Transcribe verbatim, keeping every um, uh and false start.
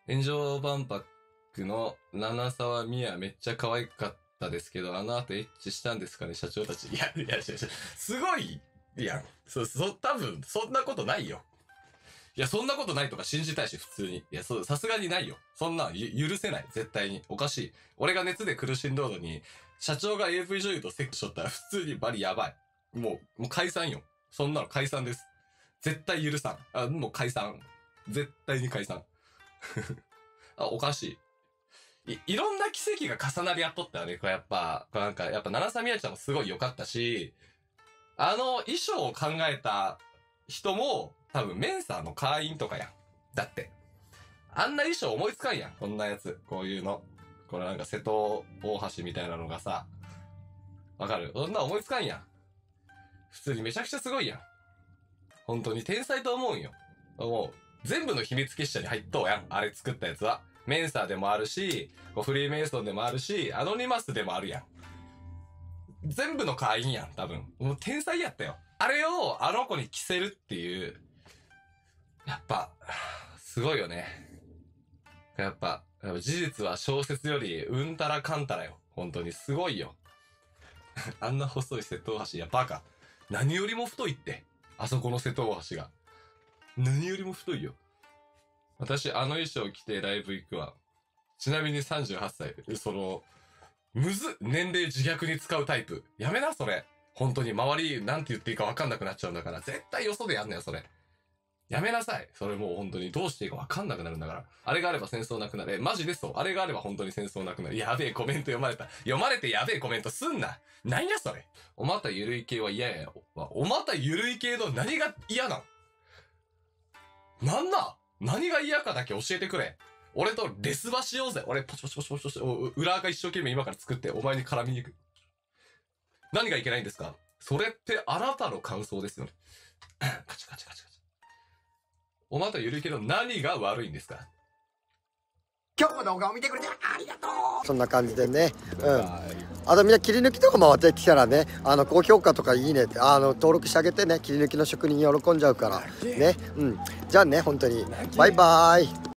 炎上万博の七沢美也めっちゃ可愛かったですけど、あの後エッチしたんですかね、社長たち。いや、いや、いや、すごいやん。そ、そ、多分、そんなことないよ。いや、そんなことないとか信じたいし、普通に。いや、そう、さすがにないよ。そんなんゆ許せない。絶対に。おかしい。俺が熱で苦しんどるのに、社長が エーブイ 女優とセックスしとったら普通にバリやばい。もう、もう解散よ。そんなの解散です。絶対許さん。あ、もう解散。絶対に解散。あ、おかしい。い、いろんな奇跡が重なり合っとったよね。これやっぱ、これなんか、やっぱ七沢みやちゃんもすごい良かったし、あの衣装を考えた人も、多分メンサーの会員とかやん。だって。あんな衣装思いつかんやん。こんなやつ。こういうの。これなんか瀬戸大橋みたいなのがさ。わかる？そんな思いつかんやん。普通にめちゃくちゃすごいやん。本当に天才と思うんよ。もう、全部の秘密結社に入っとうやん。あれ作ったやつは。メンサーでもあるし、フリーメイソンでもあるし、アノニマスでもあるやん。全部の会員やん、多分。もう天才やったよ。あれをあの子に着せるっていう、やっぱ、すごいよね。やっぱ、事実は小説よりうんたらかんたらよ。本当にすごいよ。あんな細い瀬戸大橋、いやバカ。何よりも太いって。あそこの瀬戸大橋が。何よりも太いよ。私、あの衣装着てライブ行くわ。ちなみにさんじゅうはっさい。その、むずっ年齢自虐に使うタイプ。やめな、それ。本当に周り、なんて言っていいか分かんなくなっちゃうんだから。絶対よそでやんなよ、それ。やめなさい。それもう本当にどうしていいか分かんなくなるんだから。あれがあれば戦争なくなる。え、マジでそう。あれがあれば本当に戦争なくなる。やべえコメント読まれた。読まれてやべえコメントすんな。なんやそれ。おまたゆるい系は嫌やよ。おまたゆるい系の何が嫌なん？なんな？何が嫌かだけ教えてくれ。俺とレスバしようぜ。俺ポチポチポチポチポチ、裏垢一生懸命今から作ってお前に絡みに行く。何がいけないんですか？それってあなたの感想ですよね。カチカチカチカチ。おまたゆるいけど何が悪いんですか？ 今日も動画を見てくれてありがとう。 そんな感じでね、うん。あとみんな切り抜きとか回ってきたらね、あの高評価とかいいねって、あの登録してあげてね、切り抜きの職人喜んじゃうからね、うん。じゃあね、本当にバイバーイ。